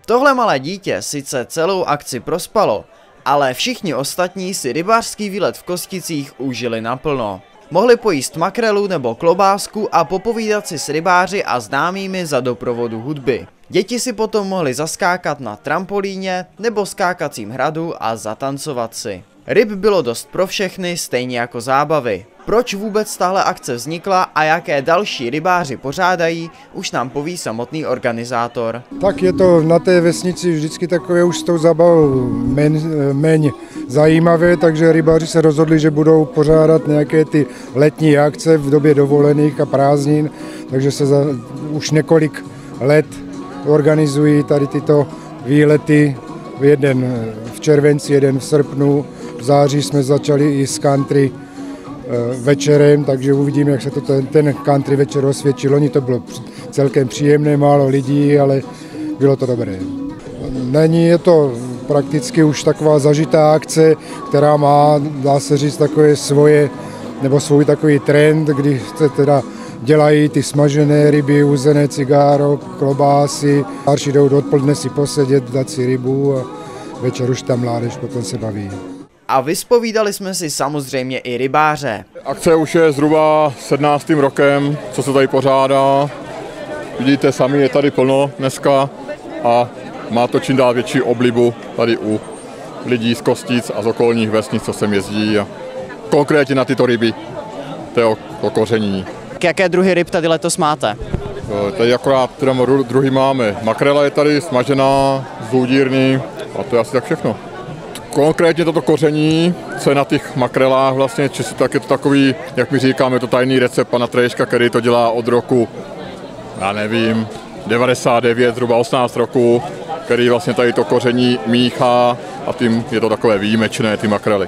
Tohle malé dítě sice celou akci prospalo, ale všichni ostatní si rybářský výlet v Kosticích užili naplno. Mohli pojíst makrelu nebo klobásku a popovídat si s rybáři a známými za doprovodu hudby. Děti si potom mohly zaskákat na trampolíně nebo skákacím hradu a zatancovat si. Ryb bylo dost pro všechny, stejně jako zábavy. Proč vůbec tahle akce vznikla a jaké další rybáři pořádají, už nám poví samotný organizátor. Tak je to na té vesnici vždycky takové už s tou zábavou méně zajímavé, takže rybáři se rozhodli, že budou pořádat nějaké ty letní akce v době dovolených a prázdnin, takže se už několik let organizují tady tyto výlety, jeden v červenci, jeden v srpnu, v září jsme začali i s country večerem, takže uvidíme, jak se to ten country večer osvědčil. Loni to bylo celkem příjemné, málo lidí, ale bylo to dobré. Je to prakticky už taková zažitá akce, která má, dá se říct, takové svoje, nebo svůj takový trend, kdy se teda dělají ty smažené ryby, uzené cigáro, klobásy. Starší jdou odpoledne si posedět, dát si rybu a večer už tam mládež potom se baví. A vyspovídali jsme si samozřejmě i rybáře. Akce už je zhruba 17. rokem, co se tady pořádá. Vidíte sami, je tady plno dneska a má to čím dál větší oblibu tady u lidí z Kostic a z okolních vesnic, co sem jezdí. A konkrétně na tyto ryby, to je o koření. Jaké druhy ryb tady letos máte? Tady akorát druhy máme. Makrela je tady smažená z údírny a to je asi tak všechno. Konkrétně toto koření, co je na těch makrelách vlastně, tak je to takový, jak my říkáme, to tajný recept pana Trejška, který to dělá od roku, já nevím, 99, zhruba 18 roku, který vlastně tady to koření míchá a tím je to takové výjimečné, ty makrely.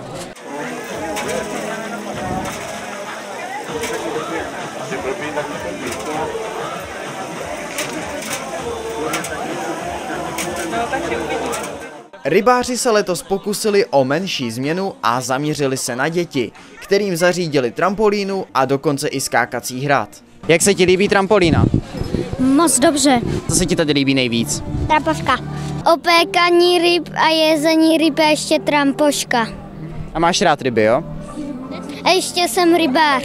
Rybáři se letos pokusili o menší změnu a zaměřili se na děti, kterým zařídili trampolínu a dokonce i skákací hrad. Jak se ti líbí trampolína? Moc dobře. Co se ti tady líbí nejvíc? Trampoška. Opékaní ryb a jezení ryb a ještě trampoška. A máš rád ryby, jo? A ještě jsem rybář.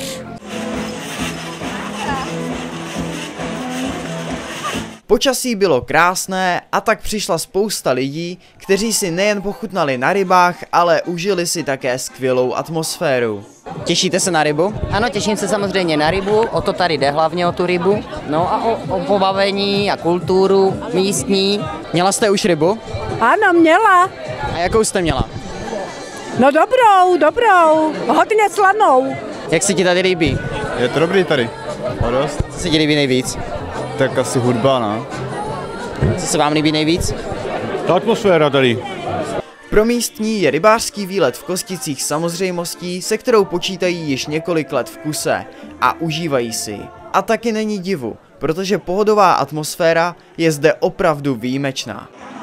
Počasí bylo krásné a tak přišla spousta lidí, kteří si nejen pochutnali na rybách, ale užili si také skvělou atmosféru. Těšíte se na rybu? Ano, těším se samozřejmě na rybu, o to tady jde hlavně o tu rybu. No a o pobavení a kulturu místní. Měla jste už rybu? Ano, měla. A jakou jste měla? No dobrou, hodně slanou. Jak se ti tady líbí? Je to dobrý tady. Co se ti líbí nejvíc? Tak asi hudba, no. Co se vám líbí nejvíc? Ta atmosféra tady. Pro místní je rybářský výlet v Kosticích samozřejmostí, se kterou počítají již několik let v kuse a užívají si ji. A taky není divu, protože pohodová atmosféra je zde opravdu výjimečná.